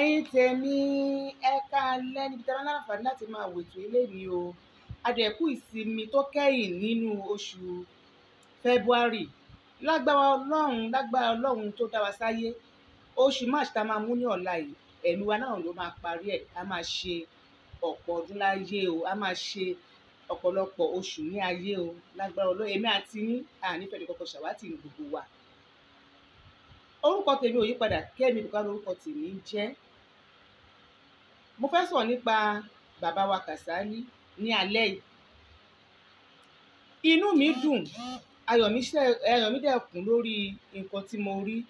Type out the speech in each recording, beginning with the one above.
ẹ̀yin tèmi ẹ káalẹ́ níbi tí a bá láǹfààní láti máa wètò ilé mi o. Adẹ̀kú ìsinmi tó kẹ́yìn nínú oṣù February lágbára Ọlọ́run tó dá wa sáyé. Oṣù March tá a máa mú ní ọ̀la yìí ẹ̀mí wa náà ló máa parí ẹ̀. A máa ṣe ọ̀pọ̀ ọdún láyé o, a máa ṣe ọ̀pọ̀lọpọ̀ oṣù ní ayé o lágbára Ọlọ́run. Èmi àti yín ànífẹ́ ní kọ́kọ́ ṣàwátì ní gbogbo wa. Orúkọ tèmi ò yí padà, Kẹ́mi Bùkálá orúkọ tèmi ń jẹ́. Mo fẹ́ sọ̀rọ̀ nípa bàbá wa Kàsálí ní alẹ́ yìí. Inú mi dùn, ayọ̀ mi dẹ̀ kún lórí nǹkan tí mo rí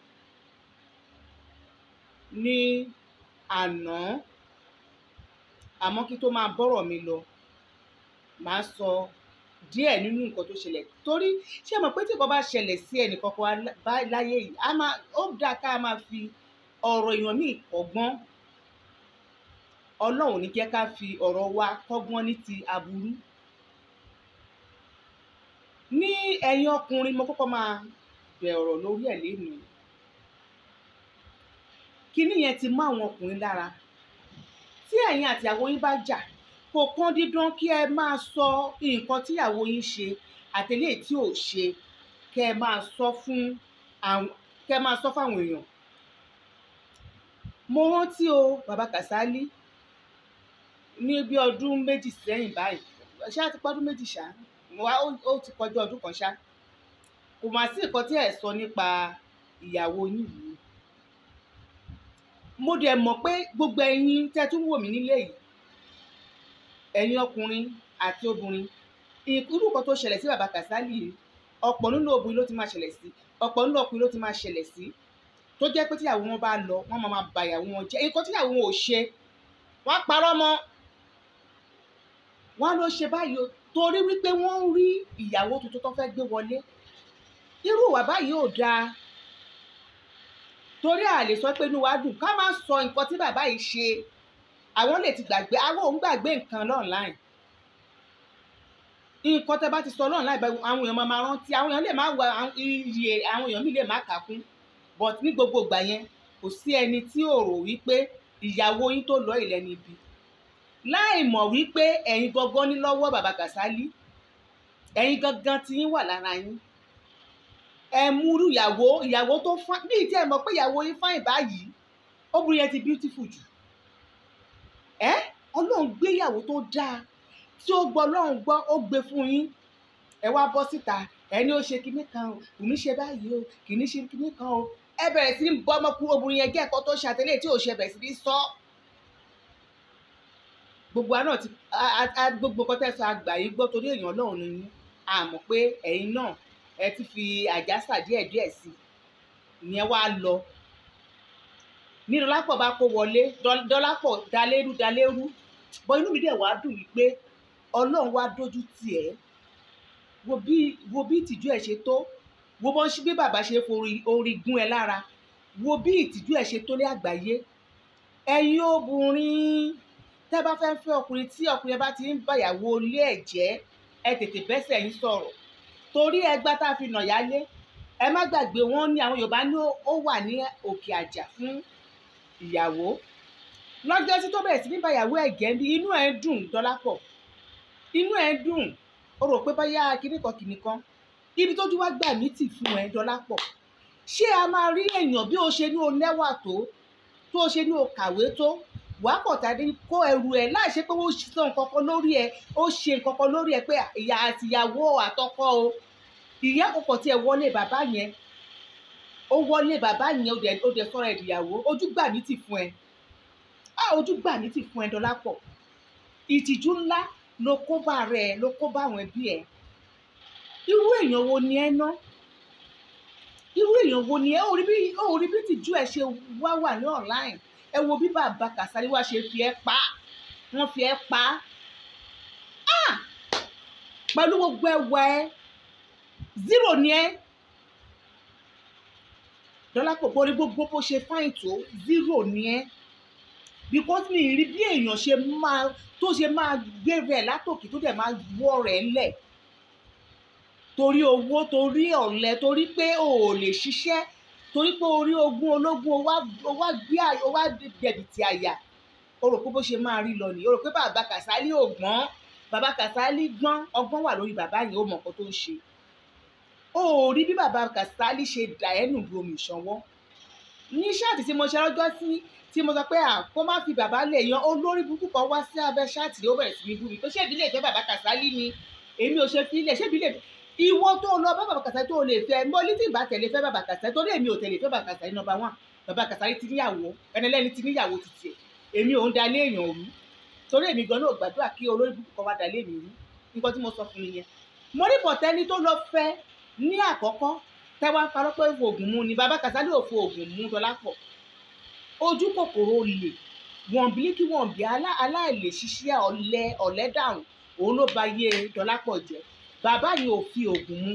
ní àná. Àmọ́ kí tó máa bọ́rọ̀ mi lọ, màá sọ díẹ̀ nínú nǹkan tó ṣẹlẹ̀. Torí ṣé mọ̀ pé tí nǹkan bá ṣẹlẹ̀ sí ẹnìkankan láyé yìí, ó dáa ká máa fi ọ̀rọ̀ èèyàn míì kọ́gbọ́n. Ọlọ́run ò ní jẹ́ ká fi ọ̀rọ̀ wa kọ́gbọ́n ní ti aburú. Ní ẹ̀yin ọkùnrin, mo kọ́kọ́ máa bẹ̀ ọ̀rọ̀ lórí ẹ̀ lénìí. Kíní yẹn ti mọ́ àwọn ọkùnrin lára. Tí ẹ̀yin àti ìyàwó yín bá jà, kò pọn dídán kí ẹ máa sọ nǹkan tí ìyàwó yín ṣe àtẹlẹ́ tí ò ṣe kẹ́ ẹ máa sọ fún àwọn èèyàn. Mo rántí o bàbá Kàsálí ní bí ọdún méjì sẹ́yìn báyìí, ṣá ti pọ́dún méjì ṣá, ó ti kọjá ọdún kan ṣá. Kò mà sí nǹkan tí ẹ sọ nípa ìyàwó yín yìí. Mo dẹ̀ mọ̀ pé gbogbo ẹ̀yin tẹ́ tún wò mí nílé yìí, ẹ̀yin ọkùnrin àti obìnrin, irú nǹkan tó ṣẹlẹ̀ sí bàbá Kàsálí yìí, ọ̀pọ̀ nínú obìnrin ló ti máa ṣẹlẹ̀ sí, ọ̀pọ̀ nínú ọkùnrin ló ti máa ṣẹlẹ̀ sí. Tó jẹ́ pé tíyàwó wọn bá lọ, wọ́n máa ba ìyàwó wọn jẹ́. Nǹkan tíyàwó wọn ò ṣe, wọ́n á parọ́ mọ́. Wọ́n ló ṣe báyìí o, torí wípé wọ́n ń rí ìyàwó tuntun tó fẹ́ gbé wọlé. Irú ìwà báyìí ò dáa. Torí a lè sọ pé inú wa dùn ká má sọ nǹkan tí bàbá yìí ṣe. Àwọn lè ti gbàgbé, àwọn ò ń gbàgbé nǹkan online. Nǹkan tẹ́ bá ti sọ online báyìí, àwọn èèyàn máa rántí. Àwọn èèyàn lè má wá iye, àwọn èèyàn mi lè má kà kún. But ní gbogbo ìgbà yẹn, kò sí ẹni tí ò rò wípé ìyàwó yín tó lọ ilẹ̀ níbi. Láì mọ̀ wípé ẹ̀yin gangan ní lọ́wọ́ bàbá Kàsálí, ẹ̀yin gangan tí yín wà lára yín. Ẹ múrú ìyàwó tó fine, ní ìdí ẹ mọ̀ pé ìyàwó yín fine báyìí, obìnrin yẹn ti beautiful jù. Ọlọ́run gbé ìyàwó tó dáa, tí ó gbọ́ Ọlọ́run gbọ́, ó gbé fún yín. Ẹ wá bọ́ síta, ẹni ó ṣe kinní kan o, kò ní ṣe báyìí o, kì ní ṣe kinní kan o. Ẹ bẹ̀rẹ̀ sí ní bọ́ ọmọkùnrin obìnrin yẹn jẹ́ ẹ̀kọ́ tó ṣe àtẹlẹ́ tí ò ṣe bẹ̀rẹ̀ sí ní sọ. Gbogbo àná ti gbogbo nǹkan tẹ́ sọ àgbà yìí gbọ́ torí èèyàn Ọlọ́run ni yín. A mọ̀ pé ẹ̀yin náà ẹ ti fi àjàsà díẹ̀díẹ̀ sí i. Ìyẹn wá lọ. Ní Dọlápọ̀ bá kó wọlé, Dọlápọ̀ dalérú. Bọ́ inú mi dẹ̀ wá dùn wípé Ọlọ́run wá dójú tì ẹ́. Wo bí ìtìjú ẹ̀ ṣe tó. Wo bọ́n ṣí bí bàbá ṣe forí gún ẹ lára. Wo bí ìtìjú ẹ̀ ṣe tó ní àgbáyé. Ẹ̀yin obìnrin tẹ́ bá fẹ́ fẹ́ ọkùnrin tí ọkùnrin bá ti ń bá ìyàwó ilé ẹ̀ jẹ́, ẹ tètè bẹ́sẹ̀ yín sọ̀rọ̀. Torí ẹgbá tá a fi nà yálé, ẹ má gbàgbé wọn ní àwọn Yorùbá ní ó wà ní òkè àjà fún ìyàwó. Lọ́jọ́ tí tó bẹ̀rẹ̀ sí ní bá ìyàwó ẹ̀ jẹ́ bí inú ẹ̀ dùn Dọlápọ̀. Inú ẹ̀ dùn, o rò pé báyà kíní kan. Ibi tójú wá gbà mí tì fún ẹ Dọlápọ̀. Ṣé a máa rí èèyàn bí o ṣe ní o lẹ́wà tó o ṣe ní o kàwé tó, wàá kọ̀ tàbí kó ẹrù ẹ̀ láì ṣe pé ó sọ nǹkan kan lórí ẹ, ó ṣe nǹkan kan lórí ẹ pé ìyá àti ìyàwó àtọkọ o. Ìyá àkọ́kọ́ tí ẹ wọlé bàbá yẹn, ó wọlé bàbá yẹn, ó dẹ̀ sọ̀rọ̀ ẹ̀ dìyàwó, ojú gbà mí tì fún ẹ. Ojú gbà mí tì fún ẹ Dọlápọ̀. Ìtìjú ńlá ló kó bá rẹ̀, ló kó bá àwọn ẹbí ẹ. Irú èèyàn wo ni ẹ ná? Irú èèyàn wo ni ẹ? Ó rí bí ìtìjú ẹ ṣe wà ní online. Ẹ wo bí bàbá Kàsálí wá ṣe fi ẹ́ pa. Wọ́n fi ẹ́ pa. Pẹ̀lú gbogbo ẹwà ẹ, zero ni ẹ. Dọlápọ̀ borí gbogbo bó ṣe fine tó, zero ni ẹ. Because mi rí bí èèyàn ṣe máa gbé rẹ̀ látòkè tó dẹ̀ máa wọ́ rẹ̀ lẹ̀. Torí owó, torí ọ̀lẹ, torí pé o ò lè ṣiṣẹ́. torí pé orí ogún ológun ó wá dẹ̀bìtì àyà, o rò pé bó ṣe máa rí lọ nìyí, o rò pé bàbá Kàsálí ò gbọ́n, bàbá Kàsálí gbọ́n, ọgbọ́n wà lórí bàbá yìí, ó mọ nǹkan tó ń ṣe. O ò rí bí bàbá Kàsálí ṣe dà ẹ́ nù bí omi ìṣanwọ́. Ní ṣáàtì tí mo ṣe lọ́jọ́ sí tí mo sọ pé kó má fi bàbá lè yan, olórí burúkú kan wá sí abẹ́ ṣáàtì, ó bẹ̀rẹ̀ sí ní bú mi pé ṣé ìbí lè fẹ́ bàbá Kàsálí ni, èmi ò ṣe fi ilẹ̀, ṣé ìbí lè fẹ́ ìwọ tó lọ bá bàbá Kàsálí tó lè fẹ́, mo ní tí ìbá tẹ̀lé fẹ́ bàbá Kàsálí, torí èmi ò tẹ̀lé fẹ́ bàbá Kàsálí number 1. Bàbá Kàsálí ti níyàwó, ẹnilẹ́ni ti níyàwó ti tiẹ̀, èmi ò ń dalé èèyàn rú, torí èmi gan náà gbàdúrà kí olórí burúkú kan wá dalé mi rú, nǹkan tí mo sọ fún nìyẹn. Mo rí bọ̀tẹ́ni tó lọ fẹ́ ní àkọ́kọ́ tẹ́wá parọ́ pé oògùn mu ni, bàbá Kàsálí ò fo oògùn mu Dọlápọ̀, ojú kòkòrò olè, wọ̀n bílíkì wọ̀n bí aláìlè ṣiṣẹ́ ọ̀lẹ dàrún, òun ló ba yé Dọlápọ̀ jẹ́. Bàbá yìí ò fi oògùn mu,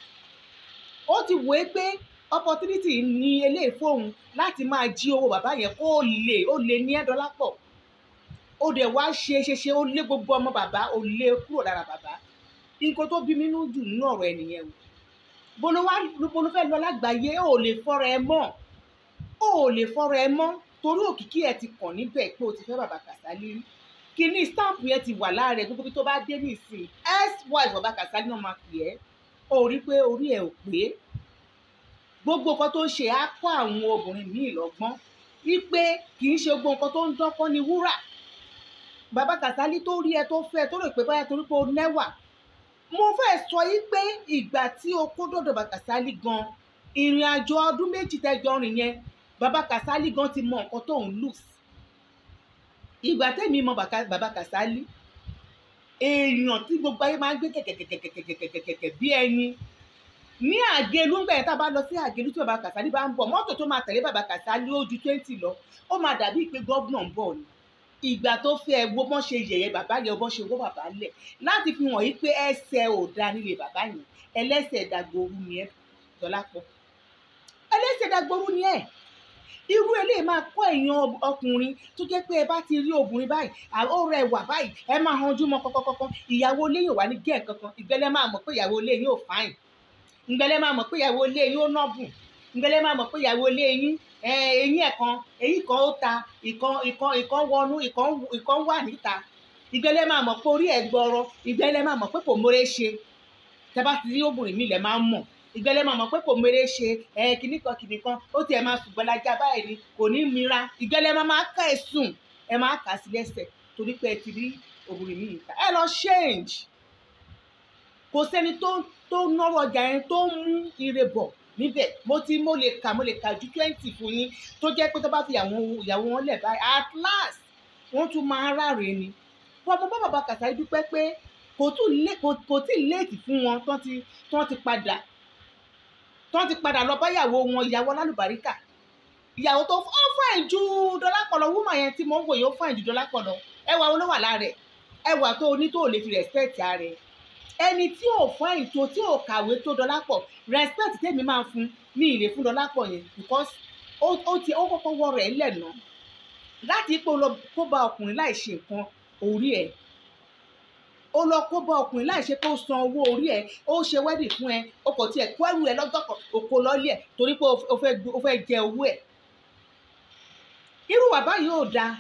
ó ti wò é pé opportunity ní eléyìí fóun láti máa jí owó bàbá yẹn kó ó lè ní ẹ́ Dọlápọ̀, ó dẹ̀ wá ṣe ó lé gbogbo ọmọ bàbá, ó lé kúrò lára bàbá. Nǹkan tó bí mi nínú jù nínú ọ̀rọ̀ ẹ̀ nìyẹn o. Bolo fẹ́ lọ lágbàáyé, ó lè fọ́ra ẹ mọ́, ó lè fọ́ra ẹ mọ́, torí òkìkí ẹ ti kàn níbẹ̀ pé o ti fẹ́ bàbá Kàsálí rí. Kíní stamp yẹn ti wà lára ẹ, gbogbo bí tó bá dé nísìnyí ex-wife bàbá Kàsálí náà máa pè ẹ́, ó rí pé orí ẹ ò pé. Gbogbo nǹkan tó ń ṣe á kọ́ àwọn obìnrin míì lọ́gbọ́n wípé kì í ṣe gbogbo nǹkan tó ń dán kọ́ ni wúrà. Bàbá Kàsálí tó rí ẹ tó fẹ́ tó rò pé báyà torí pé o nẹ́wà, mo fẹ́ sọ yí pé ìgbà tí o kó dọ̀dọ̀ bàbá Kàsálí gan, ìrìn àjò ọdún 2 tẹ́jọ rìn yẹn, bàbá Kàsálí gan ti mọ nǹkan tó ń lose. Ìgbà tẹ́mi mọ bàbá Kàsálí, èèyàn tí gbogbo ayé máa ń gbé kẹ̀kẹ̀kẹ̀kẹ̀kẹ̀kẹ̀kẹ̀ bí ẹyin ní Àgélú. Ńgbà yẹn tá a bá lọ sí Àgélú tí bàbá Kàsálí bá ń bọ̀, mọ́tò tó máa tẹ̀lé bàbá Kàsálí ó ju 20 lọ, ó máa dàbí pé gọ́vnà ń bọ̀ ni. Ìgbà tó fẹ́ wo bọ́n ṣe yẹ̀yẹ́ bàbá yẹn, bọ́n ṣe wọ́ bàbá lẹ̀ láti fi hàn yí pé ẹsẹ̀ ò da nílé bàbá yẹn, ẹlẹ́sẹ̀ dàgbòrú ni ẹ́ Dọlápọ̀, ẹlẹ́sẹ̀ dàgbòrú ni ẹ́. Irú eléyìí máa kọ́ èèyàn ọkùnrin tó jẹ́ pé ẹ bá ti rí obìnrin báyìí, ó rẹwà báyìí, ẹ máa hanjú mọ́ kọ́kọ́kọ́kọ́, ìyàwó ilé yóò wá ní gẹ́ẹ̀ kankan, ìgbẹ́lẹ́ máa mọ̀ pé ìyàwó ilé yín ò fáìn, ìgbẹ́lẹ́ máa mọ̀ pé ìyàwó ilé yín ò nọ́bùn, ìgbẹ́lẹ́ máa mọ̀ pé ìyàwó ilé yín eyín ẹ̀kan èyí kan ó ta, ìkan wọnú, ìkan wà níta, ìgbẹ́lẹ́ máa mọ̀ pé orí ẹ̀ gbọ́rọ̀, ìgbẹ́lẹ́ máa mọ̀ pé kò mórè ṣe. Tẹ́ bá ti rí obìnrin mi lẹ̀ máa ń mọ̀, ìgbẹ́lẹ́ máa mọ̀ pé kò mórè ṣe, kìnnìkan ó tiẹ̀ máa ṣùgbọ́n lájà báyìí ni kò ní mira, ìgbẹ́lẹ́ máa ká ẹ̀ sùn, ẹ máa kà sí lẹ́sẹ̀ torí pé ẹ ti rí obìnrin mi níta. Ẹ lọ change. Kò sẹ́ni tó nọ́rọ̀ ọjà yẹn tó ń mú ire bọ̀ níbẹ̀. mo lè kà ju 20 fún yín tó jẹ́ pé tó bá fi ìyàwó wọn lẹ̀ báyìí at last wọ́n tún máa ráre ni. Wọ́n mọ bàbá Kàsálí dúpẹ́ pé kò tí ì léèkì fún wọn tán ti padà lọ bá ìyàwó wọn, ìyàwó alálùbáríkà, ìyàwó tó fine ju Dọlápọ̀ lọ. Woman yẹn tí mo ń wò yóò fine ju Dọlápọ̀ lọ. Ẹwà wo ló wà lára ẹ̀? Ẹwà tó o ní tó o lè fi respect ara ẹ̀. Ẹni tí ò fine tó tí ò kàwé tó Dọlápọ̀, respect tèmi máa fún ní ilé fún Dọlápọ̀ yẹn because ó kọ́kọ́ wọ rẹ̀ lẹ́nu láti ipò lọ kó bá ọkùnrin láì ṣe nǹkan orí ẹ̀, ó lọ kó bá ọkùnrin láì ṣe pé ó san owó orí ẹ̀, ó ṣe wedding fún ẹ, ó kò tiẹ̀ kó ẹrù ẹ lọ́jọ́ kan òkò lọ́lé ẹ̀ torí pé ó fẹ́ jẹ owó ẹ̀. Irú bàbá yìí ò dáa.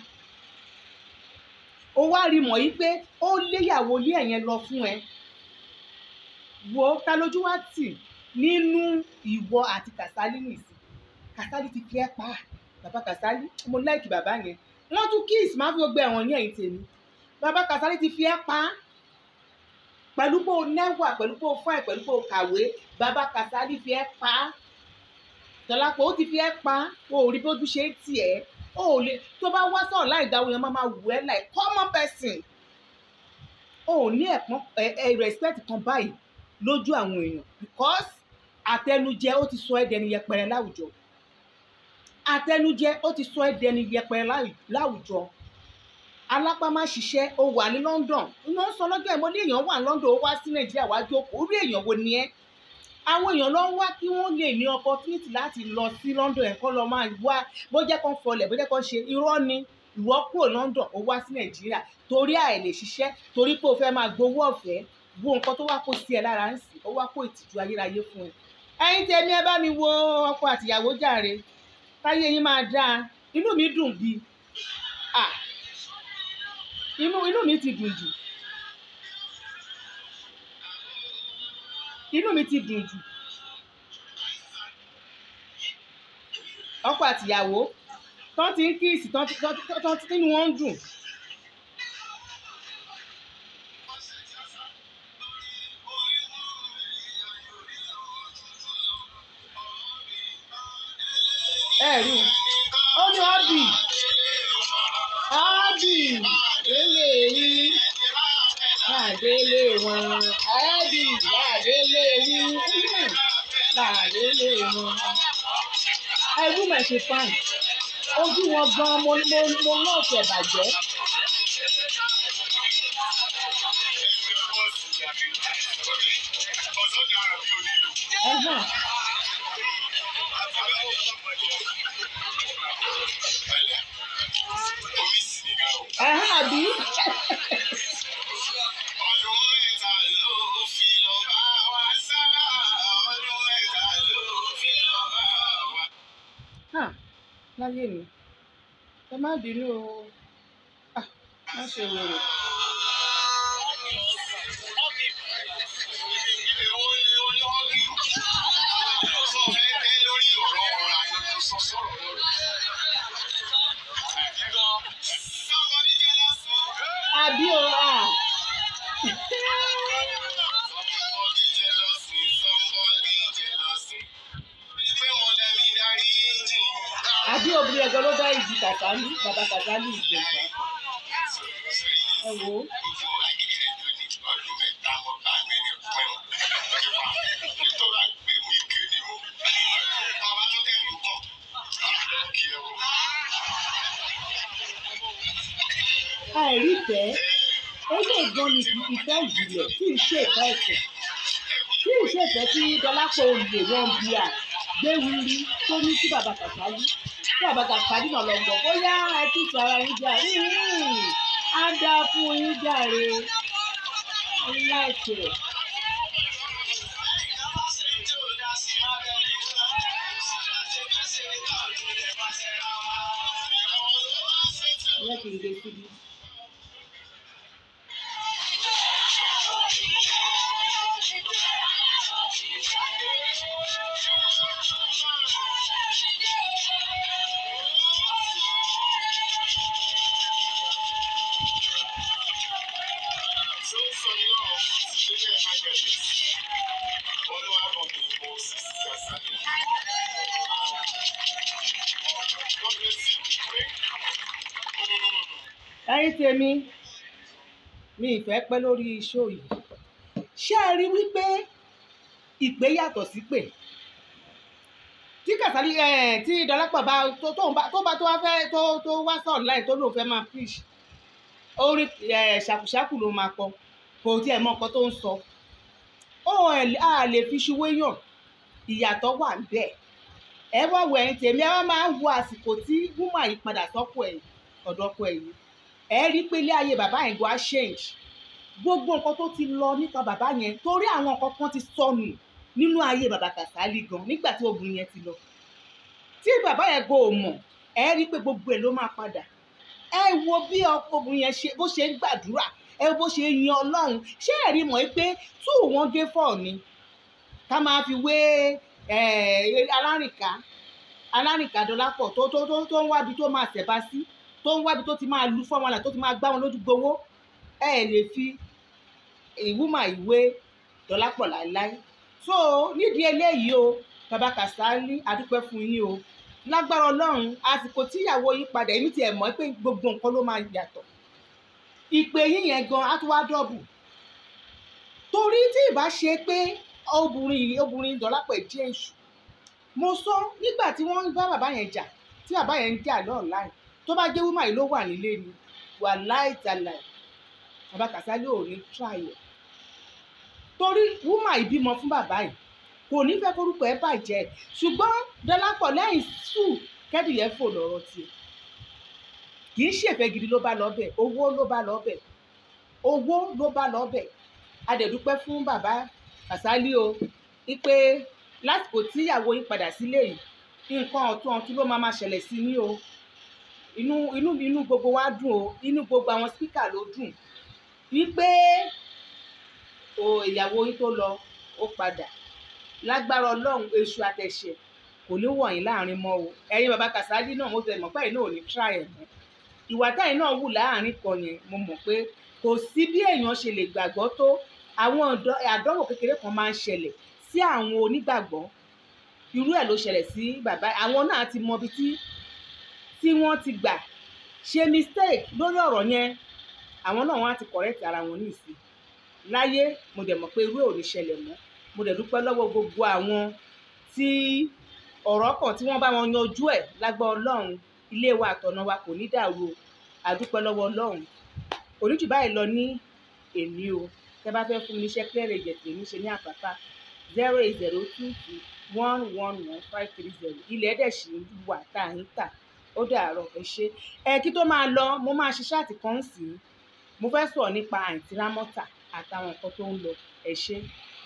Ó wá rí mọ̀ yí pé ó léyàwó ilé ẹ̀yẹn lọ fún ẹ. Wo ta lójú wá tì nínú ìwọ àti Kàsálí nìsín. Kàsálí ti fi ẹ́ pa bàbá Kàsálí, mo like bàbá yẹn, wọ́n tún kiss máa fi gbogbo ẹ̀wọ̀n ní ẹ̀yìn tèmi. Bàbá Kàsálí ti fi ẹ́ pa pẹ̀lú pé o nẹ́wà, pẹ̀lú pé o fine, pẹ̀lú pé o kàwé. Bàbá Kàsálí fi ẹ́ pa Dọlápọ̀, ó ti fi ẹ́ pa. O ò rí bójú ṣe é tì ẹ́, o ò lè tó bá wá sọ̀rọ̀ láì dáwọ́ yẹn máa wù ẹ́ like common person. O ò ní respect kan báyìí lójú àwọn èèyàn because àtẹnujẹ ó ti sọ ẹ́ dẹni yẹpẹrẹ láwùjọ. Àtẹnujẹ ó ti sọ ẹ́ dẹni yẹpẹrẹ láwùjọ. Alápá má ṣiṣẹ́, ó wà ní London. Iná ń sọ lọ́jọ́ ẹ̀ mo ní èèyàn wà ní London, ó wá sí Nàìjíríà wá jókòó. Orí èèyàn wo ni ẹ́? Àwọn èèyàn ló ń wá kí wọ́n lè ní opportunity láti lọ sí London ẹ̀ kọ́ lọ máa wá bó jẹ́ kán fọlẹ̀ bó jẹ́ kán ṣe irọ́ ni. Ìwọ kúrò London ó wá sí Nàìjíríà torí àìlè ṣiṣẹ́, torí pé o fẹ́ máa gbowó ọ̀fẹ́. Wo nǹkan tó wá kó sí ẹ lára ń sìn, ó wá kó ìtìjú ayérayé fún ẹ. ẹ̀yin tèmi ẹ bá mi wo ọkọ àtìyàwó jàre táyé yín máa dáa inú mi dùn bí inú mi ti dùn jù ọkọ àtìyàwó tán ti ń kíìsì tán nínú wọn ń dùn. ẹ rí ó ní ọ́bì délé yín làdélé wọn ọ́bì làdélé yín làdélé wọn. ẹrú mà ṣe fáìn ojú wọn gan mo náà fẹ́ bàjẹ́. Àbí. Láyé mi ẹ má bínú o má ṣe wèrè. Àbí o àbí obìnrin ẹ̀gọ́ ló dá ìdí Kàsálí bàbá Kàsálí ìjọba ẹ wò ó. àìrífẹ́ ó lè gan ni ìfẹ́ ìjìnlẹ̀ tí ì ṣe ìfẹ́ ẹ̀sẹ̀ tí ì ṣe ìfẹ́ tí Dọlápọ̀ olè wọn bí gbé wíri tó ní sí bàbá Kàsálí tí bàbá Kàsálí náà lọ gbọ́ bóyá ẹ tún sọ ara yín jà á dá fún yín jàre láìpẹ́. Lẹ́kìn ilé síbí. ẹ̀yin tèmi mi ìfẹ́ pẹ́ lórí iṣó yìí ṣé ẹ rí wípé ìpè yàtọ̀ sí pè tí Kàsálí tí Dọlápọ̀ bá tó wá fẹ́ tó wá sí online tó lóun fẹ́ máa preach orin ṣàkùṣàkù ló máa kọ kò tí ẹ̀ mọ nǹkan tó ń sọ a lè fi ṣuwé yàn ìyàtọ̀ wà níbẹ̀ ẹ wá wo ẹ̀yin tèmi ẹ wá máa wo àsìkò tí woman yìí padà sọ́kọ ẹ̀ ọ̀dọ́kọ ẹ̀ yìí ẹ rí pé ilé ayé bàbá yẹn gan á change gbogbo nǹkan tó ti lọ nípa bàbá yẹn torí àwọn nǹkan kan ti sọnù nínú ayé bàbá Kàsálí gan nígbà tí obìnrin yẹn ti lọ tí bàbá yẹn gan ò mọ̀ ẹ rí pé gbogbo ẹ̀ ló máa padà ẹ wo bí obìnrin yẹn bó ṣe ń gbàdúrà ẹ bó ṣe yin Ọlọ́run ṣé ẹ rí mọ̀ pé tú wọn gé fọ́ ni ká máa fi wé alárìnká Dọlápọ̀ tó ń wábi tó máa ṣẹ̀bá sí tó ń wábi tó ti máa lu fọ́ọ̀mù àlà tó ti máa gbá wọn lójú gbowó ẹ lè fi ìwúmà ìwé Dọlápọ̀ láéláé so nídìí eléyìí o bàbá Kàsálí adúpẹ́ fún yín o lágbára Ọlọ́run àsìkò tíyàwó yín padà èmi tiẹ̀ mọ̀ pé gbogbo nǹkan ló máa yàtọ̀ ìpè yín yẹn gan á tún wá dọ́bù torí tí ìbá ṣe pé obìnrin Dọlápọ̀ jẹ́ èṣù mo sọ nígbà tí wọ́n ń bá bàbá yẹn jà tí bàbá yẹn ń jà lọ́ọ̀láì tó bá jẹ́ wúmà yìí ló wà nílé ni wà láìtàláì bàbá Kàsálí ò ní tíráyẹ̀ torí wúmà yìí bímọ fún bàbá yìí kò ní fẹ́ kórúkọ ẹ̀ bàjẹ́ ṣùgbọ́n Dọlápọ̀ lẹ́yìn sùn kẹ́dìyẹ fò lọ́rọ̀ tiẹ̀ kì í ṣèfẹ́ gidi ló bá lọ́bẹ̀ owó ló bá lọ́bẹ̀ adẹ̀dúpẹ́ fún bàbá Kàsálí o wípé lásìkò tí ìyàwó yín padà sílé yìí nǹkan ọ̀tún ló máa ṣẹlẹ̀ sí yín o. Inú gbogbo wa dùn o, inú gbogbo àwọn spíkà ló dùn wípé ìyàwó yín tó lọ ó padà. Lágbára Ọlọ́run èṣù àtẹ̀ṣẹ̀ kò ní wọ̀ yín láàrin mọ́ o. Ẹ̀yin bàbá Kàsálí náà mo tẹ̀ mọ̀ pé ẹ̀yin náà ò ní try ẹ̀ mọ́. Ìwà táyìn náà wù láàrin kan yẹn mo mọ̀ pé kò sí bí èèyàn ṣe lè gbàgbọ́ tó, àwọn àdánwò kékeré kan máa ń ṣẹlẹ̀ sí àwọn onígbàgbọ́. Irú ẹ̀ ló ṣẹlẹ̀ sí bàbá, àwọn náà ti mọ ibi tí wọ́n ti gbà ṣe mistake lórí ọ̀rọ̀ yẹn, àwọn náà wọ́n á ti correct ara wọn nísìn láyé. Mo dẹ̀ mọ̀ pé irú ẹ̀ ò ní ṣẹlẹ̀ mọ́. Mo dẹ̀ dúpẹ́ lọ́wọ́ gbogbo àwọn tí ọ̀rọ̀ kan tí wọ́n bá wọn yanjú ẹ̀. Lágbára Ọlọ́run ilé wa àtọ̀nà wa kò ní dàrú o. A dúpẹ́ lọ́wọ́ Ọlọ́run. Kò ní jù báyìí lọ ní èmi o. Tẹ́ bá fẹ́ fún mi iṣẹ́ clear agent èmi ṣe ní Àpápá 08022111530. Ilẹ̀ dẹ̀ ṣì wà tá à ń tà. Ó dàárọ̀ ẹ ṣé. Kí tó máa lọ mo máa ṣe ṣáàtì kan sí i. Mo fẹ́ sọ̀rọ̀ nípa àǹtí Rámọ́tà àtàwọn nǹkan tó ń lọ. Ẹ ṣé.